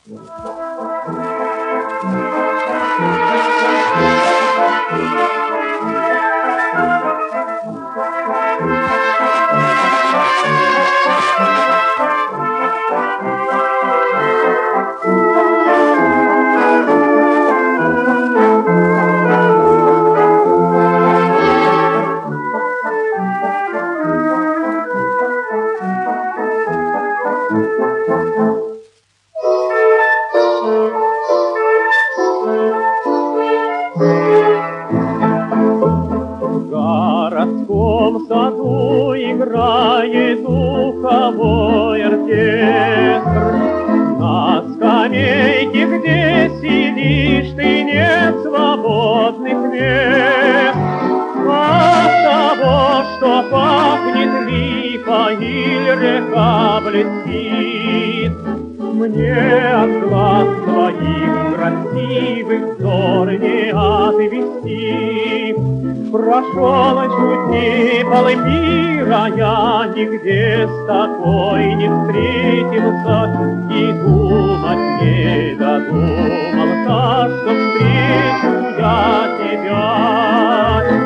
В городском саду играет духовой оркестр. На скамейке, где сидишь ты, нет свободных мест. От того, что пахнет липа или река блестит, мне от глаз твоих красивых взор не отвести. Прошел чуть не полмира, я нигде с тобой не встретился, и думать не додумался, что встречу я тебя.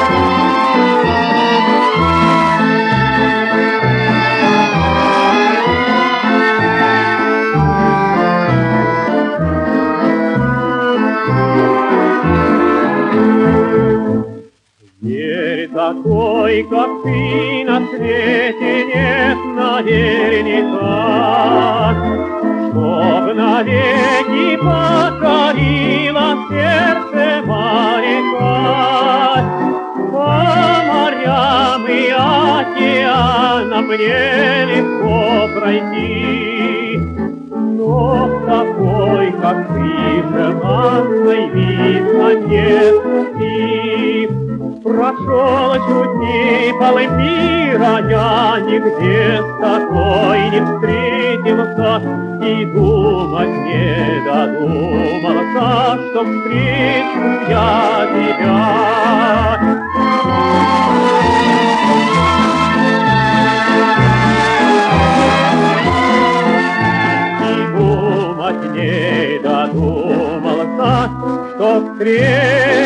Верь, такой, как ты, на свете нет наверняка, чтоб навеки покорило сердце моряка. По морям и океанам мне легко пройти, но такой, как ты, желанной видно нет пути. Прошел чуть не полмира, я нигде с тобой не встретился, и думать не додумался, что встречу я тебя. И думать не додумался, что встречу